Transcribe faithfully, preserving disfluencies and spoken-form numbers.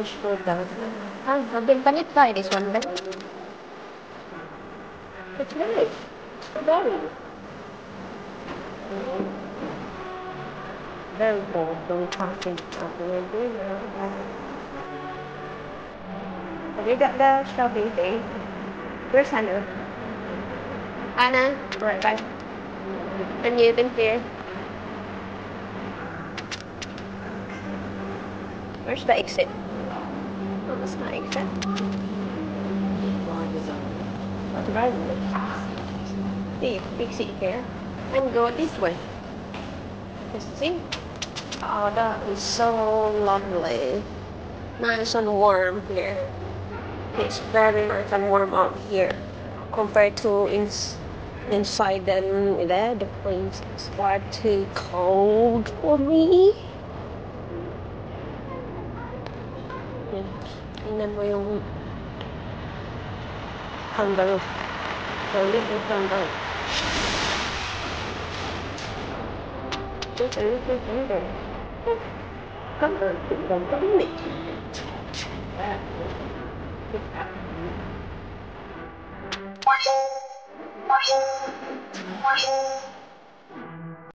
English food daw. Ah, I've been can you try this one then? It's nice. Very. Very cold. Don't talk it. Have you got the strawberry thing? Where's Hannah? Anna? Right back. And you in here? Where's the exit? Oh, that's my exit. Right. See, fix it here. And go this way. You see? Oh, that is so lovely. Nice and warm here. It's very nice and warm out here compared to ins inside then there the place is far too cold for me. Yan. Tingnan mo yung hanggang the little hanggang. Come on, come on, come on.